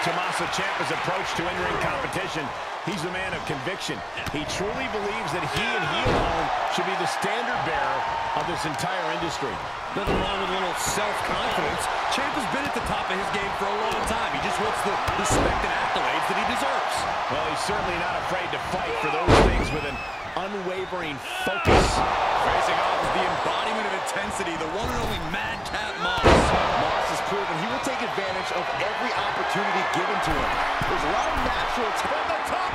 Tommaso Ciampa's approach to in-ring competition, he's a man of conviction. He truly believes that he and he alone should be the standard bearer of this entire industry. Nothing wrong with a little self-confidence. Ciampa's been at the top of his game for a long time. He just wants the respect and accolades that he deserves. Well, he's certainly not afraid to fight for those things with an unwavering focus. Facing off is the embodiment of intensity, the one and only Madcap Moss. Moss has proven he will take advantage of every opportunity given to him. There's a lot of natural from the top.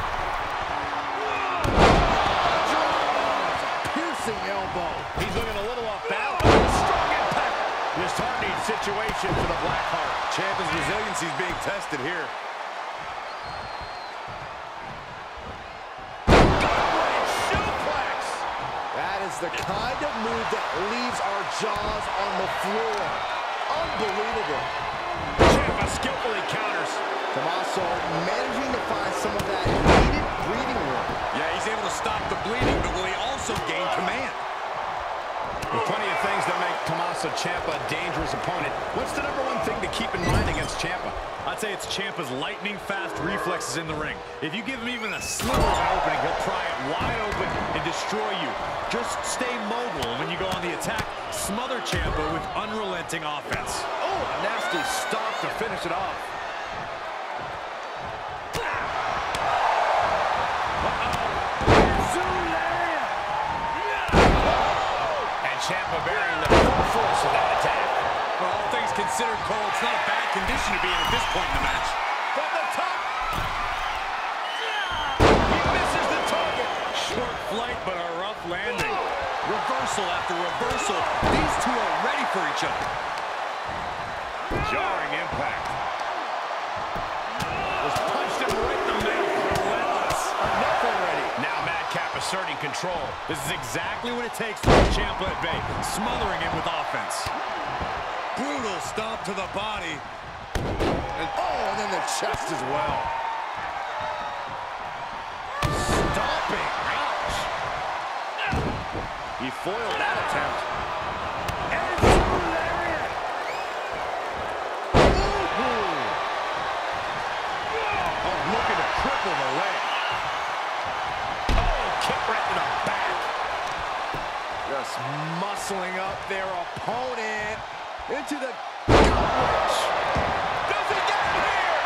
Piercing elbow. He's looking a little off balance. Strong impact. Disheartening situation for the Blackheart. Ciampa's resiliency is being tested here. The kind of move that leaves our jaws on the floor. Unbelievable. Ciampa skillfully counters. Tommaso managing to find some of that needed breathing room. Yeah, he's able to stop the bleeding, but will he also gain command? There's plenty of things that make Tommaso Ciampa a dangerous opponent. What's the number one thing to keep in mind against Ciampa? I'd say it's Ciampa's lightning-fast reflexes in the ring. If you give him even a sliver of an opening, he'll pry it wide open and destroy you. Just stay mobile when you go on the attack. Smother Ciampa with unrelenting offense. Oh, a nasty stop to finish it off. And Ciampa bearing the full force of that attack. For all things considered, Cole, it's not a bad condition to be in at this point in the match. From the top. He misses the target. Short flight, but a rough landing. Reversal after reversal. These two are ready for each other. Jarring impact. Just punched him right in the mouth. Relentless. Enough already. Now Madcap asserting control. This is exactly what it takes to put Ciampa at bay. Smothering him with offense. Brutal stomp to the body. And then the chest as well. Stomping. Ouch. He foiled that attempt. And lariat. Oh, looking to cripple the leg. Oh, kick right to the back. Just muscling up their opponent into the gut-wrench. Does he get him here?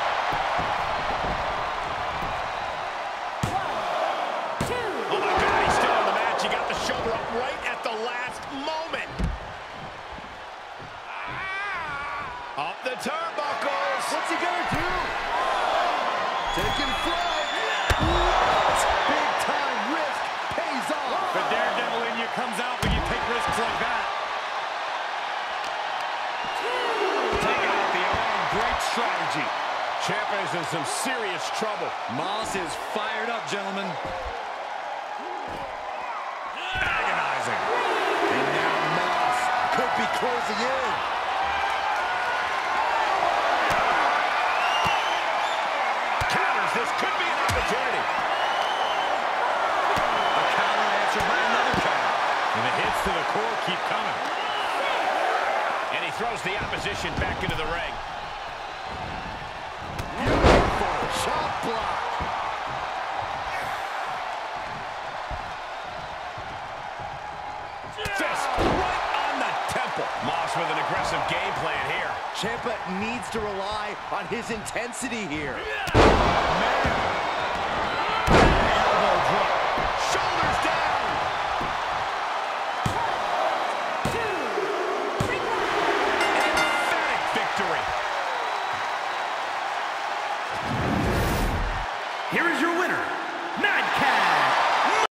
1, 2. Oh my God, he's still in the match. He got the shoulder up right at the last moment. Up the turnbuckles. What's he gonna do? Taking flight. What? Big time risk pays off. The daredevil in you comes out when you take risks like that. Taking out the arm, great strategy. Ciampa is in some serious trouble. Moss is fired up, gentlemen. Agonizing. And now Moss could be closing in. Counters, this could be an opportunity. A counter answered by another counter. And the hits to the core keep coming. And he throws the opposition back into the ring. Beautiful chop block. Fist right on the temple. Moss with an aggressive game plan here. Ciampa needs to rely on his intensity here. Man. Elbow drop. Shoulders down. 1, 2, 3. Emphatic victory. Here is your winner,